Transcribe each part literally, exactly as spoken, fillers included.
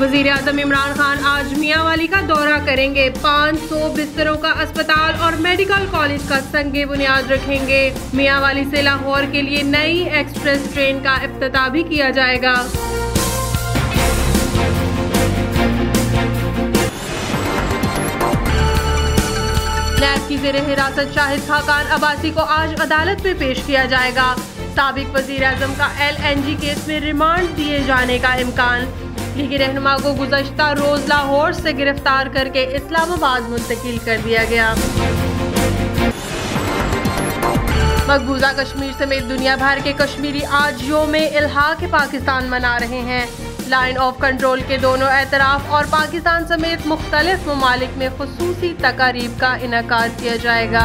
वज़ीर आज़म इमरान खान आज मियांवाली का दौरा करेंगे। पाँच सौ बिस्तरों का अस्पताल और मेडिकल कॉलेज का संगे बुनियाद रखेंगे। मियांवाली से लाहौर के लिए नई एक्सप्रेस ट्रेन का इफ्तिताह भी किया जाएगा। नैब की ज़ेरे हिरासत शाहिद खाकान अब्बासी को आज अदालत में पेश किया जाएगा। साबिक वज़ीर आज़म का एल एन जी केस में रिमांड दिए जाने का इम्कान। लीगी रहनुमा को गुज़श्ता रोज लाहौर से गिरफ्तार करके इस्लामाबाद मुंतकिल कर दिया गया। मकबूजा कश्मीर समेत दुनिया भर के कश्मीरी आज योम इल्हाक पाकिस्तान मना रहे हैं। लाइन ऑफ कंट्रोल के दोनों एतराफ और पाकिस्तान समेत मुख्तलिफ ममालिक में खुसूसी तकारीब का इनेकाद किया जाएगा।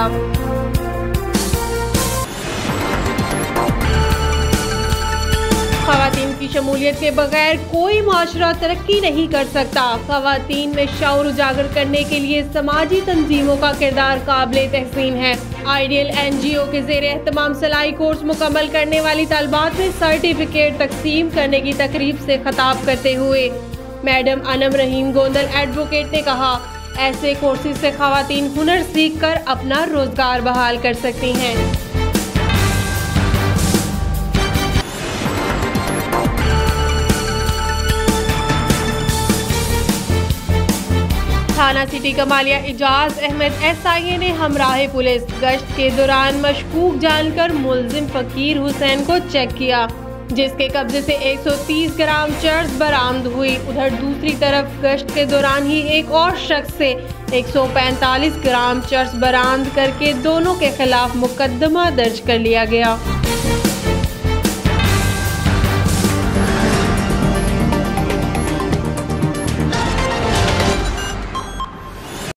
ख़वातीन की शमूलियत के बगैर कोई माशरा तरक्की नहीं कर सकता। ख़वातीन में शऊर उजागर करने के लिए समाजी तंजीमों का किरदार काबिल तहसीन है। आइडियल एन जी ओ के ज़ेरे एहतमाम सलाई कोर्स मुकम्मल करने वाली तलबात में सर्टिफिकेट तकसीम करने की तकरीब से खिताब करते हुए मैडम अनम रहीम गोंदल एडवोकेट ने कहा, ऐसे कोर्सेज से ख़वातीन हुनर सीख कर अपना रोजगार बहाल कर सकती हैं। थाना city Kamalia Ijaz Ahmad S I A ने हमराह पुलिस गश्त के दौरान मशकूक जानकर मुलजिम फकीर हुसैन को चेक किया, जिसके कब्जे से एक सौ तीस ग्राम चर्स बरामद हुई। उधर दूसरी तरफ गश्त के दौरान ही एक और शख्स से एक सौ पैंतालीस ग्राम चर्स बरामद करके दोनों के खिलाफ मुकदमा दर्ज कर लिया गया।